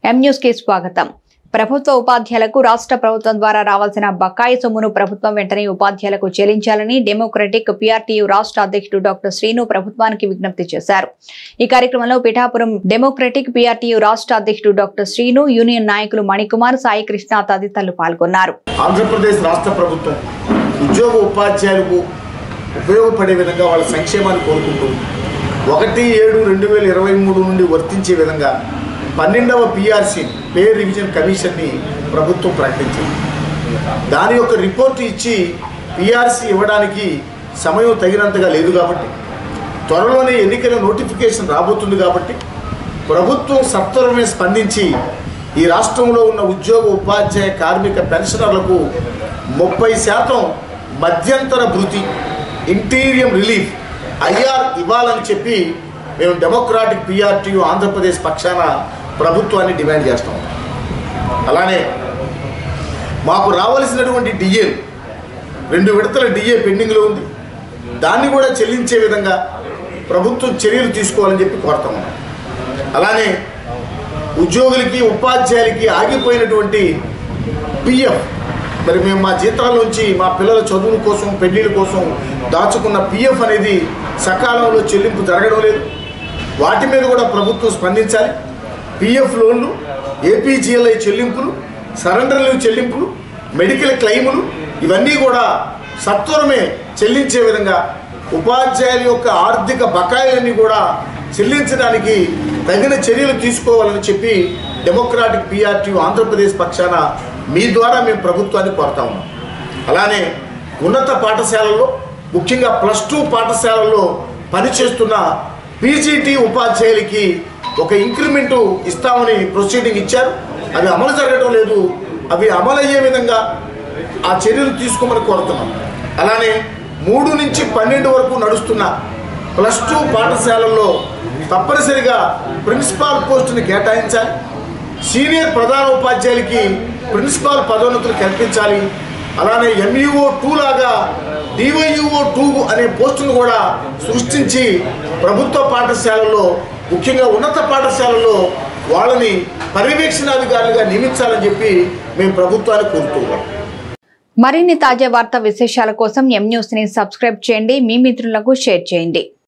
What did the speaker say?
M news కి స్వాగతం. ప్రభుత్వ ఉపాధ్యాయులకు రాష్ట్ర ప్రభుత్వం ద్వారా రావాల్సిన బకాయి సొమ్మును ప్రభుత్వం వెంటనే ఉపాధ్యాయులకు చెల్లించాలని డెమోక్రటిక్ పిఆర్టీయూ రాష్ట్ర అధ్యక్షుడు డాక్టర్ శ్రీను ప్రభుత్వానికి విజ్ఞప్తి చేశారు. ఈ కార్యక్రమంలో పిఠాపురం డెమోక్రటిక్ పిఆర్టీయూ రాష్ట్ర అధ్యక్షుడు డాక్టర్ శ్రీను, యూనియన్ నాయకులు మణికుమార్, సాయి కృష్ణ తదితరులు పాల్గొన్నారు. ఆంధ్రప్రదేశ్ రాష్ట్ర ప్రభుత్వం ఉద్యోగ ఉపాధ్యాయులకు ఉపయోగపడే విధంగా వాళ్ళ సంక్షేమాన్ని కోరుకుంటూ 1/7/2023 నుండి వర్తించే విధంగా 12వ పిఆర్సీ పే రివిజన్ కమిషన్ని ప్రభుత్వం ప్రకటించింది. దాని యొక్క రిపోర్టు ఇచ్చి పిఆర్సీ ఇవ్వడానికి సమయం తగినంతగా లేదు కాబట్టి, త్వరలోనే ఎన్నికల నోటిఫికేషన్ రాబోతుంది కాబట్టి ప్రభుత్వం సత్వరమే స్పందించి ఈ రాష్ట్రంలో ఉన్న ఉద్యోగ ఉపాధ్యాయ కార్మిక పెన్షనర్లకు 30% మధ్యంతర భృతి ఇంటీరియం రిలీఫ్ ఐఆర్ ఇవ్వాలని చెప్పి మేము డెమోక్రాటిక్ పిఆర్టీయూ ఆంధ్రప్రదేశ్ పక్షాన ప్రభుత్వాన్ని డిమాండ్ చేస్తాం. అలానే మాకు రావాల్సినటువంటి డిఏ 2 విడతల డిఏ పెండింగ్లో ఉంది. దాన్ని కూడా చెల్లించే విధంగా ప్రభుత్వం చర్యలు తీసుకోవాలని చెప్పి కోరుతాం. అలానే ఉద్యోగులకి ఉపాధ్యాయులకి ఆగిపోయినటువంటి పిఎఫ్, మరి మేము మా జీతాల్లోంచి మా పిల్లల చదువుల కోసం పెళ్లిళ్ళ కోసం దాచుకున్న పిఎఫ్ అనేది సకాలంలో చెల్లింపు జరగడం లేదు. వాటి మీద కూడా ప్రభుత్వం స్పందించాలి. పిఎఫ్ లోన్లు, ఏపీజీఎల్ఐ చెల్లింపులు, సరెండర్ లీవ్ చెల్లింపులు, మెడికల్ క్లెయిములు ఇవన్నీ కూడా సత్వరమే చెల్లించే విధంగా ఉపాధ్యాయుల యొక్క ఆర్థిక బకాయిలన్నీ కూడా చెల్లించడానికి తగిన చర్యలు తీసుకోవాలని చెప్పి డెమోక్రాటిక్ పిఆర్టీయూ ఆంధ్రప్రదేశ్ పక్షాన మీ ద్వారా మేము ప్రభుత్వాన్ని కోరుతా ఉన్నాం. అలానే ఉన్నత పాఠశాలల్లో, ముఖ్యంగా +2 పాఠశాలల్లో పనిచేస్తున్న పీజీటీ ఉపాధ్యాయులకి ఒక ఇంక్రిమెంటు ఇస్తామని ప్రొసీడింగ్ ఇచ్చారు. అవి అమలు జరగడం లేదు. అవి అమలు అయ్యే విధంగా ఆ చర్యలు తీసుకోమని కోరుతున్నాం. అలానే 3 నుంచి 12 వరకు నడుస్తున్న +2 పాఠశాలల్లో తప్పనిసరిగా ప్రిన్సిపాల్ పోస్టుని కేటాయించాలి. సీనియర్ ప్రధాన ఉపాధ్యాయులకి ప్రిన్సిపాల్ పదోన్నతులు కల్పించాలి. అలానే MUO2 లాగా DYUO2 అనే పోస్టును కూడా సృష్టించి ప్రభుత్వ పాఠశాలల్లో, ముఖ్యంగా ఉన్నత పాఠశాలల్లో వాళ్ళని పర్యవేక్షణాధికారులుగా నియమించాలని చెప్పి మేము ప్రభుత్వాన్ని కోరుతున్నాం. మరిన్ని తాజా వార్తా విశేషాల కోసం ఎం న్యూస్ ని సబ్స్క్రైబ్ చేయండి, మీ మిత్రులకు షేర్ చేయండి.